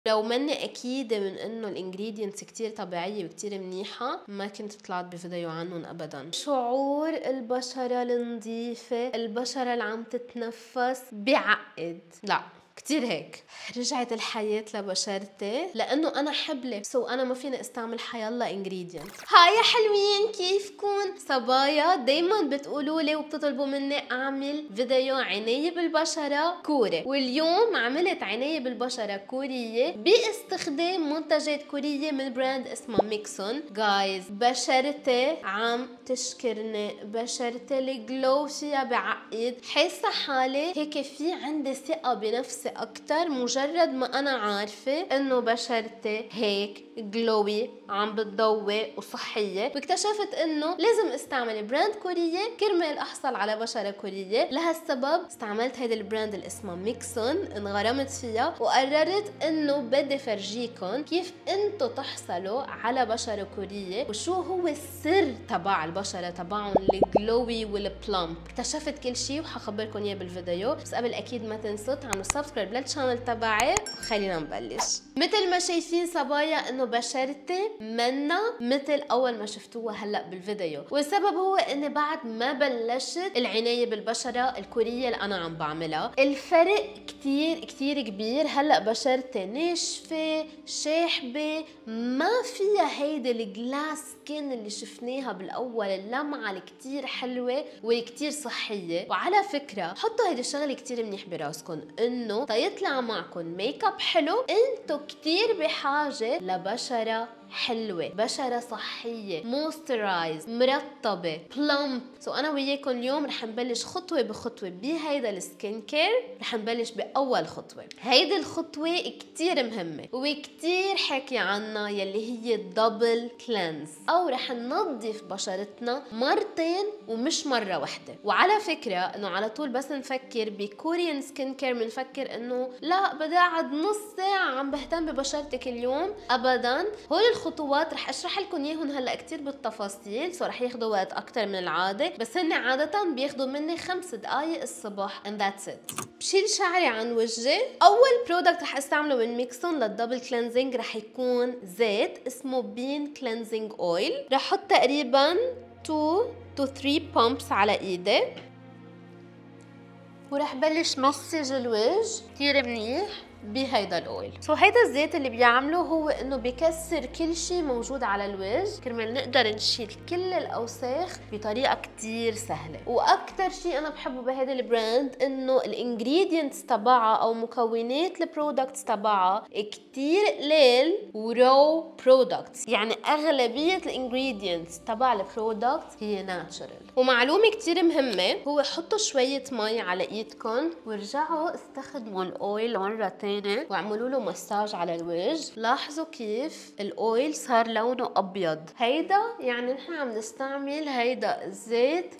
لو ماني أكيدة من إنه الانجريدينتس كتير طبيعية وكتير منيحة ما كنت طلعت بفيديو عنهم أبدا. شعور البشرة النظيفة، البشرة اللي عم تتنفس بيعقد. لا كتير هيك. رجعت الحياة لبشرتي لأنه أنا حبلة، أنا ما فيني استعمل حيالله انجريدينت. هاي يا حلوين كيفكن؟ صبايا دايما بتقولوا لي وبتطلبوا مني أعمل فيديو عناية بالبشرة كوري، واليوم عملت عناية بالبشرة كورية باستخدام منتجات كورية من براند اسمه ميكسون. جايز بشرتي عم تشكرني، بشرتي الجلو فيها بعقد، حاسة حالي هيك في عندي ثقة بنفسي أكتر مجرد ما أنا عارفة إنه بشرتي هيك جلوي عم بتضوي وصحية. واكتشفت إنه لازم استعمل براند كورية كرمال أحصل على بشرة كورية. لهالسبب استعملت هيدا البراند اللي اسمه ميكسون، انغرمت فيها وقررت إنه بدي فرجيكم كيف انتو تحصلوا على بشرة كورية وشو هو السر تبع البشرة تبعهم الجلوي والبلامب. اكتشفت كل شيء وحخبركم اياه بالفيديو، بس قبل اكيد ما تنسوا تعملوا سبسكرايب للشانل تبعي وخلينا نبلش. مثل ما شايفين صبايا انه بشرتي منا مثل اول ما شفتوها هلا بالفيديو، والسبب هو اني بعد ما بلشت العناية بالبشرة الكورية اللي انا عم بعملها. الفرق كتير كتير كبير. هلا بشرتي ناشفة شاحبة، ما فيها هيدا الجلاس سكين اللي شفناها بالاول، اللمعة اللي كتير حلوة واللي كتير صحية. وعلى فكرة حطوا هيدا الشغلة كتير منيح براسكم، انه تيطلع معكم ميك اب حلو انتو كتير بحاجة لبشرة حلوة، بشرة صحية، موسترايز، مرطبة، بلمب. انا وياكم اليوم رح نبلش خطوة بخطوة بهيدا السكين كير. رح نبلش باول خطوة. هيدي الخطوة كتير مهمة وكتير حكي عنها يلي هي الدبل كلينز، او رح ننظف بشرتنا مرتين ومش مرة واحدة. وعلى فكرة انه على طول بس نفكر بكوريان سكين كير بنفكر انه لا بدي اقعد نص ساعة عم بهتم ببشرتي كل يوم. ابدا، هول الخطوات رح اشرح لكم اياهم هلا كتير بالتفاصيل، رح ياخذوا وقت اكتر من العادة، بس هن عادة بياخذوا مني 5 دقايق الصبح and that's it. بشيل شعري عن وجهي. اول برودكت رح استعمله من ميكسون للدبل كلينزينج رح يكون زيت اسمه بين كلينزينج اويل. رح احط تقريبا 2 to 3 بامبس على ايدي، ورح بلش مسج الوجه كتير منيح بهيدا الاويل. هيدا الزيت اللي بيعمله هو انه بيكسر كل شيء موجود على الوجه كرمال نقدر نشيل كل الاوساخ بطريقه كتير سهله. واكثر شيء انا بحبه بهيدا البراند انه الانجريدينتس تبعها او مكونات البرودكتس تبعها كتير قليل ورو برودكتس، يعني اغلبيه الانجريدينتس تبع البرودكت هي ناتشرال. ومعلومه كتير مهمه هو حطوا شويه مي على ايدكم وارجعوا استخدموا الاويل مره ثانيه واعملوا له مساج على الوجه. لاحظوا كيف الاويل صار لونه ابيض. هيدا يعني نحن عم نستعمل هيدا الزيت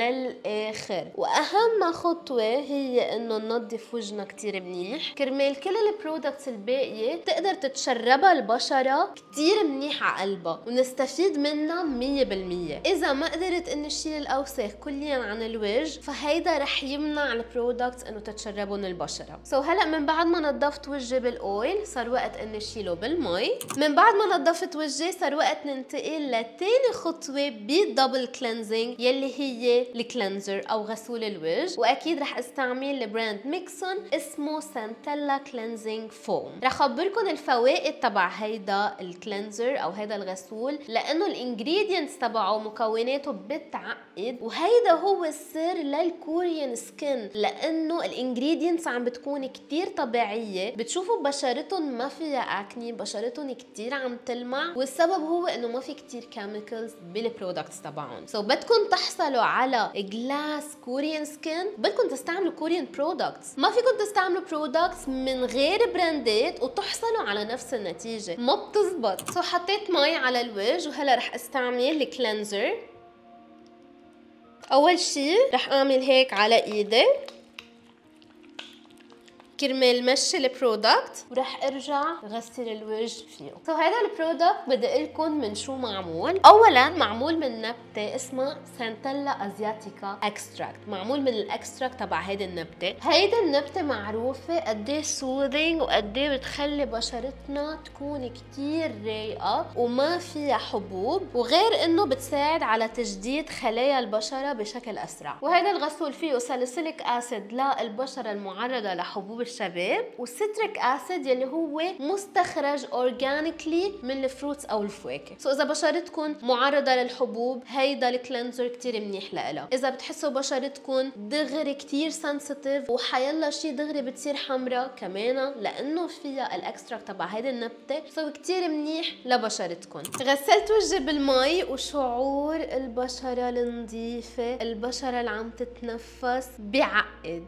للاخر. واهم خطوه هي انه ننظف وجهنا كتير منيح كرمال كل البرودكتس الباقيه تقدر تتشربها البشره كتير منيح على قلبها ونستفيد منها 100%. اذا ما قدرت اني اشيل الاوساخ كليا عن الوجه فهيدا رح يمنع البرودكتس انه تتشربهم البشره. هلا من بعد ما نظفت وجهي بالاويل صار وقت اني اشيله بالمي. من بعد ما نظفت وجهي صار وقت ننتقل لتاني خطوه بالدبل كلينزينج يلي هي الكلينزر او غسول الوجه. واكيد رح استعمل البراند ميكسون اسمه سانتيلا كلينزينج فوم. رح اخبركم الفوائد تبع هيدا الكلينزر او هيدا الغسول لانه الانجريدينتس تبعه مكوناته بتعقد، وهيدا هو السر للكوريان سكين لانه الانجريدينتس عم بتكون كتير طبيعية. بتشوفوا بشرتهم ما فيها اكني، بشرتهم كتير عم تلمع، والسبب هو انه ما في كتير كيميكلز بالبرودكتس تبعهم. بدكم تحصلوا على جلاس كوريان سكين بدكم تستعملوا كوريان برودكتس. ما فيكم تستعملوا برودكتس من غير براندات وتحصلوا على نفس النتيجة، ما بتزبط. حطيت مي على الوجه وهلا رح استعمل الكلينزر. اول شي رح اعمل هيك على ايدي كرمال مشي البرودكت ورح ارجع غسل الوجه فيه. هذا البرودكت بدي اقولكم من شو معمول. اولا معمول من نبته اسمها سانتيلا ازياتيكا اكستراكت، معمول من الاكستراكت تبع هيدي النبته. هيدي النبته معروفه قد ايه سوذينج وقد ايه بتخلي بشرتنا تكون كتير رايقه وما فيها حبوب، وغير انه بتساعد على تجديد خلايا البشره بشكل اسرع. وهذا الغسول فيه ساليسيليك اسيد للبشره المعرضه لحبوب الشباب، والستريك اسيد يلي هو مستخرج اورجانيكلي من الفروتس او الفواكه. اذا بشرتكم معرضه للحبوب هيدا الكلينزر كتير منيح لها. اذا بتحسوا بشرتكم دغري كتير سنسيتيف وحيلا شي دغري بتصير حمراء كمان لانه فيها الاكستراكت تبع هيدي النبته، كتير منيح لبشرتكم. غسلت وجهي بالمي وشعور البشره النظيفه، البشره اللي عم تتنفس بعقد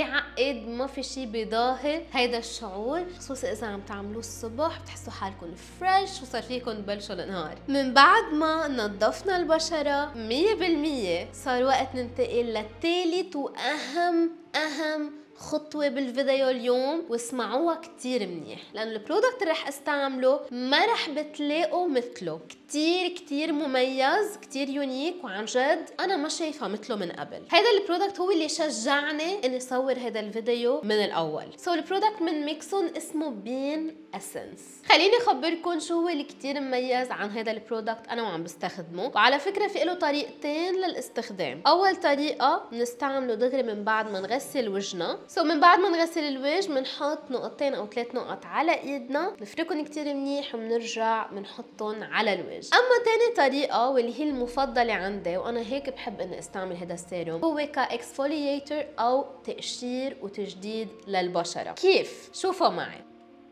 ما في شي بيضاهي هيدا الشعور، خصوصا اذا عم تعملوه الصبح بتحسوا حالكم فريش وصار فيكم تبلشوا النهار. من بعد ما نظفنا البشره 100% صار وقت ننتقل للثالث واهم خطوة بالفيديو اليوم، واسمعوها كتير منيح لأنه البرودكت اللي رح استعمله ما رح بتلاقوا مثله، كتير مميز، كتير يونيك، وعن جد أنا ما شايفها مثله من قبل. هيدا البرودكت هو اللي شجعني إني صور هيدا الفيديو من الأول. البرودكت من ميكسون اسمه بين اسنس. خليني أخبركم شو هو اللي كتير مميز عن هيدا البرودكت أنا وعم بستخدمه. وعلى فكرة في له طريقتين للاستخدام. أول طريقة بنستعمله دغري من بعد ما نغسل وجهنا. من بعد ما نغسل الوجه بنحط نقطتين أو 3 نقط على إيدنا، نفركهم كتير منيح وبنرجع بنحطهم على الوجه. أما تاني طريقة واللي هي المفضلة عندي وأنا هيك بحب إني استعمل هذا السيروم هو كإكسفولياتور أو تقشير وتجديد للبشرة. كيف؟ شوفوا معي.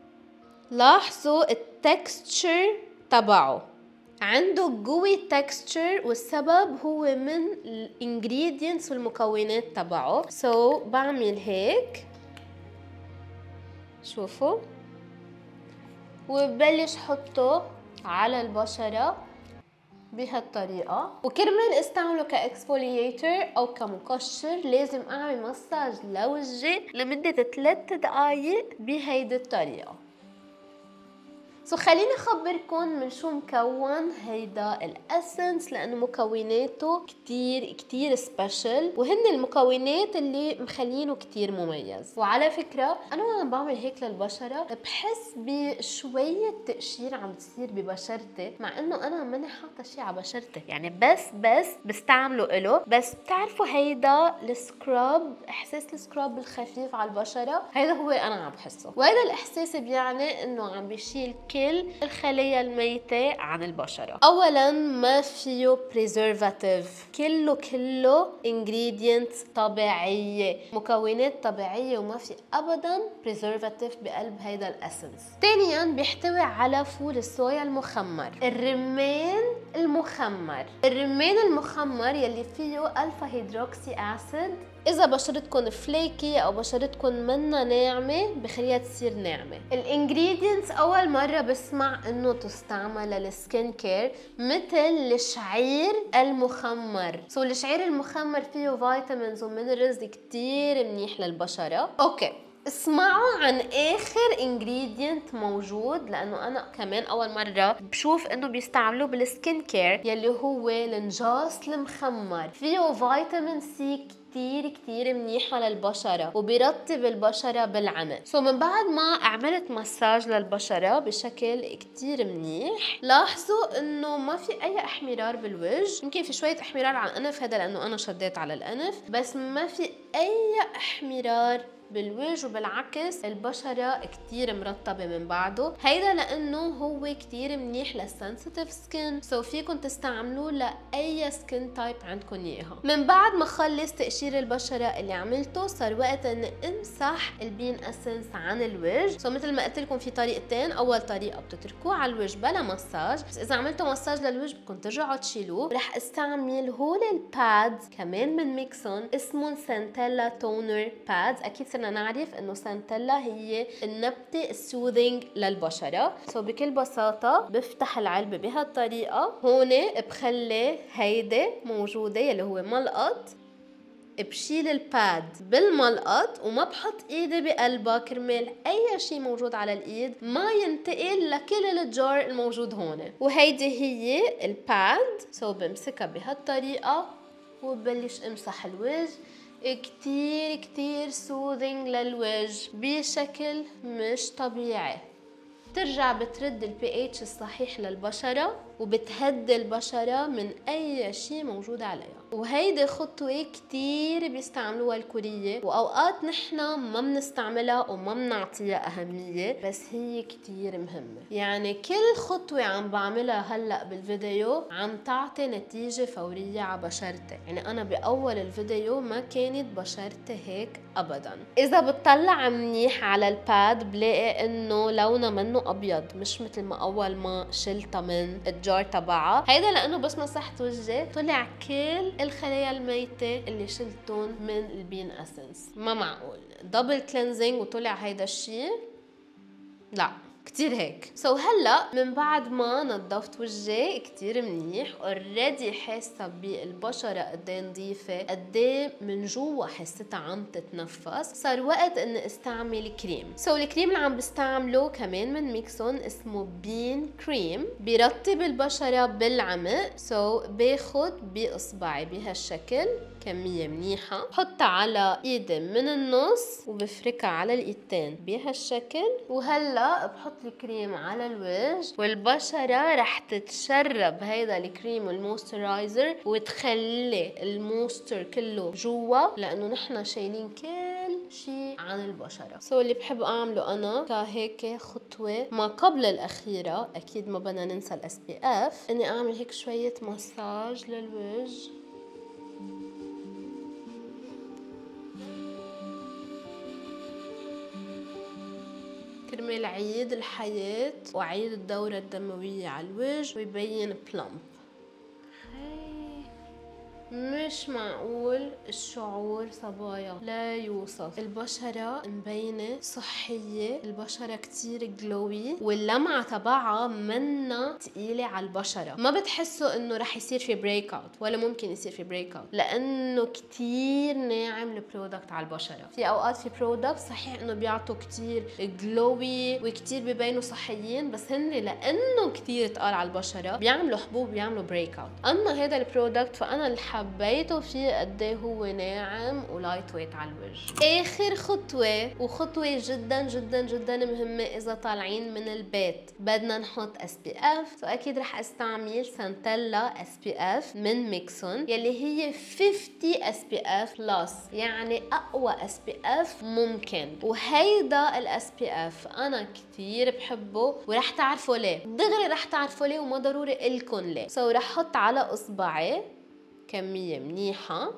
لاحظوا التكستشر تبعه، عنده قوي تكستشر، والسبب هو من الانجريدينتس والمكونات تبعه. بعمل هيك، شوفوا، وببلش حطه على البشرة بهالطريقة. وكرمال استعمله كاكسفولياتور او كمقشر لازم اعمل مساج لوجهي لمدة 3 دقايق بهيدي الطريقة. خليني اخبركم من شو مكون هيدا الاسنس لانه مكوناته كتير سبيشل، وهن المكونات اللي مخلينه كتير مميز. وعلى فكرة انا وانا بعمل هيك للبشرة بحس بشوية تقشير عم تصير ببشرتي، مع انه انا ماني حاطة شي على بشرتي، يعني بس بستعمله له. بس بتعرفوا هيدا السكراب، احساس السكراب الخفيف على البشرة، هيدا هو انا عم بحسه. وهيدا الاحساس بيعني انه عم بيشيل كل الخلايا الميتة عن البشرة. اولا ما فيه بريزرفاتيف، كله انجريدينتس طبيعية، مكونات طبيعية، وما في ابدا بريزرفاتيف بقلب هيدا الاسنس. ثانيا بيحتوي على فول الصويا المخمر، الرمان المخمر يلي فيه الفا هيدروكسي اسيد. إذا بشرتكن فليكي أو بشرتكن منا ناعمة بخليها تصير ناعمة. الانجريدينتس أول مرة بسمع إنه تستعمل للسكين كير، مثل الشعير المخمر. الشعير المخمر فيه فيتامينز ومينرالز كتير منيح للبشرة. أوكي، اسمعوا عن اخر انجريدينت موجود، لانه انا كمان اول مره بشوف انه بيستعملوه بالسكين كير، يلي هو النجاص المخمر. فيه فيتامين سي كتير منيحة للبشرة وبيرطب البشرة بالعمل. من بعد ما عملت مساج للبشرة بشكل كتير منيح، لاحظوا انه ما في اي احمرار بالوجه. يمكن في شوية احمرار على الانف، هذا لانه انا شديت على الانف، بس ما في اي احمرار بالوجه، وبالعكس البشرة كتير مرطبة من بعده. هيدا لأنه هو كتير منيح للسنسيتيف سكين، فيكن تستعملوه لأي سكين تايب عندكن إياها. من بعد ما خلص تقشير البشرة اللي عملته، صار وقت أن امسح البين اسنس عن الوجه. مثل ما قلت لكم في طريقتين. أول طريقة بتتركوه على الوجه بلا مساج، بس إذا عملتوا مساج للوجه بدكم ترجعوا تشيلوه. رح استعمل هول الباد كمان من ميكسون، اسمهم سانتيلا تونر بادز. أكيد صرنا نعرف انه سانتيلا هي النبتة السوذينج للبشرة. بكل بساطة بفتح العلبة بهالطريقة، هون بخلي هيدي موجودة يلي هو ملقط، بشيل الباد بالملقط وما بحط ايدي بقلبها كرمال اي شيء موجود على الايد ما ينتقل لكل الجار الموجود هون. وهيدي هي الباد، سو بمسكها بهالطريقة وببلش امسح الوجه. كتير كتير سوذنج للوجه بشكل مش طبيعي. بترجع بترد البي اتش الصحيح للبشرة وبتهدي البشرة من أي شيء موجود عليها. وهيدي خطوة كتير بيستعملوها الكورية، وأوقات نحنا ما بنستعملها وما بنعطيها أهمية، بس هي كتير مهمة. يعني كل خطوة عم بعملها هلأ بالفيديو عم تعطي نتيجة فورية على بشرتي. يعني أنا بأول الفيديو ما كانت بشرتي هيك أبدا. إذا بتطلع منيح على الباد بلاقي إنه لونها منه أبيض، مش مثل ما أول ما شلتها من الجار تبعها. هيدا لأنه بس مسحت وجهي طلع كل الخلايا الميتة اللي شلتون من البين اسنس. ما معقول دبل كلينزينج وطلع هيدا الشيء، لا كتير هيك. هلا من بعد ما نظفت وجهي كتير منيح اوريدي حاسه بالبشره قد ايه نظيفه، قد ايه من جوا حسيتها عم تتنفس. صار وقت اني استعمل كريم. الكريم اللي عم بستعمله كمان من ميكسون اسمه بين كريم، بيرطب البشره بالعمق. باخد باصبعي بهالشكل كمية منيحة، بحطها على ايدي من النص وبفركها على الايدتين بهالشكل. وهلا بحط الكريم على الوجه، والبشرة رح تتشرب هيدا الكريم والموسترايزر وتخلي الموستر كله جوا، لانه نحنا شايلين كل شيء عن البشرة. اللي بحب اعمله انا كهيك خطوة ما قبل الاخيرة، اكيد ما بدنا ننسى الاس بي اف، اني اعمل هيك شوية مساج للوجه. كرمال عيد الحياة وعيد الدورة الدموية على الوجه ويبين بلامب. مش معقول الشعور صبايا لا يوصف. البشرة مبينة صحية، البشرة كتير جلوي، واللمعة تبعها منا تقيلة على البشرة. ما بتحسوا انه رح يصير في بريك اوت، ولا ممكن يصير في بريك اوت، لانه كتير ناعم البرودكت على البشرة. في اوقات في برودكت صحيح انه بيعطوا كتير جلوي وكتير ببينوا صحيين، بس هن لانه كتير تقال على البشرة بيعملوا حبوب بيعملوا بريك اوت. اما هذا البرودكت فانا حبيته فيه قد ايه هو ناعم ولايت ويت على الوجه. اخر خطوه، وخطوه جدا جدا جدا مهمه اذا طالعين من البيت، بدنا نحط اس بي اف. اكيد رح استعمل سانتيلا اس بي اف من ميكسون، يلي هي 50 اس بي اف بلس، يعني اقوى اس بي اف ممكن. وهيدا الاس بي اف انا كثير بحبه، ورح تعرفوا ليه دغري، رح تعرفوا ليه وما ضروري الكم ليه. رح احط على اصبعي كمية منيحة.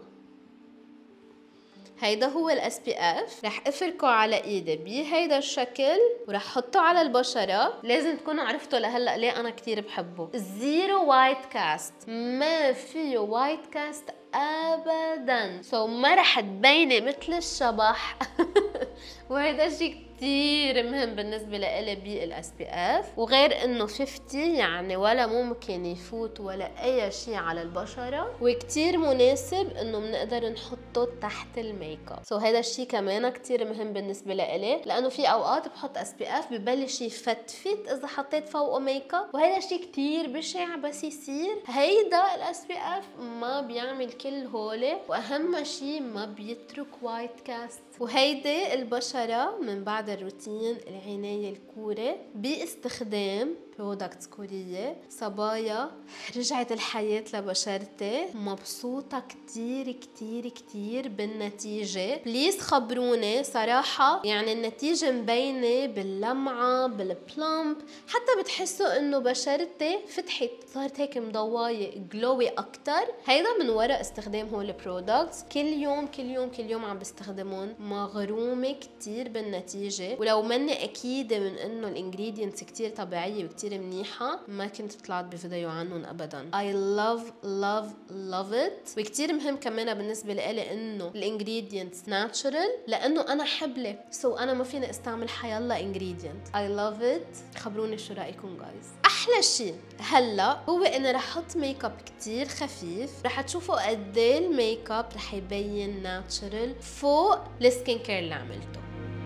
هيدا هو الاس بي اف، رح افركه على ايدي بهيدا الشكل ورح احطه على البشرة. لازم تكونوا عرفتوا لهلا ليه انا كتير بحبه. زيرو وايت كاست، ما فيه وايت كاست ابدا، ما رح تبيني مثل الشبح. وهيدا الشيء كتير مهم بالنسبة لإلي بالاس بي اف. وغير انه 50 يعني ولا ممكن يفوت ولا اي شيء على البشرة، وكتير مناسب انه بنقدر نحطه تحت الميك اب. هيدا الشيء كمان كتير مهم بالنسبة لإلي، لانه في اوقات بحط اس بي اف ببلش يفتفت اذا حطيت فوقه ميك اب، وهيدا الشيء كتير بشع. بس يصير هيدا الاس بي اف ما بيعمل كل هولي، واهم شيء ما بيترك وايت كاست. وهيدي البشرة من بعد الروتين العناية الكوري باستخدام برودكتس كورية. صبايا رجعت الحياة لبشرتي، مبسوطة كتير كتير كتير بالنتيجة. بليز خبروني صراحة، يعني النتيجة مبينة باللمعة بالبلامب، حتى بتحسوا انه بشرتي فتحت صارت هيك مضواية جلوي اكتر. هيدا من وراء استخدام هول البرودكتس. كل يوم كل يوم كل يوم عم بستخدمون، مغرومة كتير بالنتيجة. ولو مني اكيدة من انه الانجريدينتس كتير طبيعية وكتير كتير منيحة، ما كنت طلعت بفيديو عنهم أبدا. I love it. وكتير مهم كمان بالنسبة لي إنه الانجريدينتس ناتشرال، لأنه أنا حبلة أنا ما فيني استعمل حيالله انجريدينت. I love it. خبروني شو رأيكم جايز. أحلى شيء هلا هو إني رح أحط ميك اب كتير خفيف، رح تشوفوا قد ايه الميك اب رح يبين ناتشرال فوق السكين كير اللي عملته.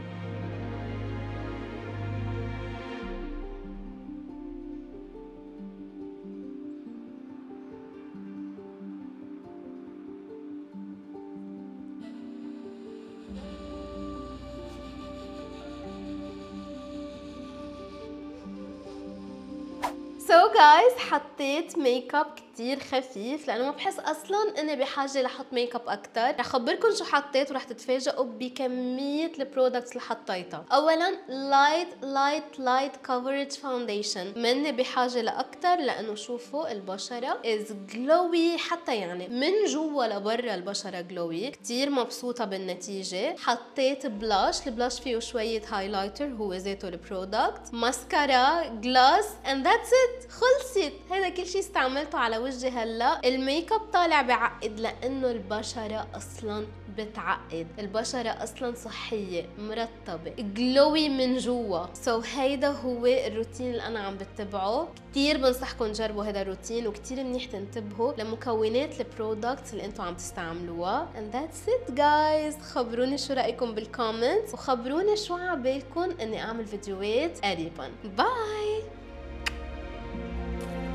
جايز حطيت ميك اب كتير خفيف لانه ما بحس اصلا اني بحاجه لحط ميك اب اكثر. رح اخبركم شو حطيت ورح تتفاجئوا بكميه البرودكتس اللي حطيتها. اولا لايت كفرج فاونديشن، مني بحاجه لاكثر لانه شوفوا البشره از جلوي، حتى يعني من جوا لبرا البشره جلوي. كتير مبسوطه بالنتيجه. حطيت بلاش، البلاش فيه شويه هايلايتر هو ذاته البرودكت، ماسكارا، جلاس اند ذاتس ات. خلصت. هذا كل شيء استعملته على وجهي هلا. الميك اب طالع بعقد لانه البشره اصلا بتعقد، البشره اصلا صحيه مرطبه جلوي من جوا. هيدا هو الروتين اللي انا عم بتبعه. كتير بنصحكم تجربوا هذا الروتين، وكتير منيح تنتبهوا لمكونات البرودكتس اللي انتم عم تستعملوها. and that's it guys. خبروني شو رايكم بالكومنتس، وخبروني شو عبالكم اني اعمل فيديوهات قريبا. باي.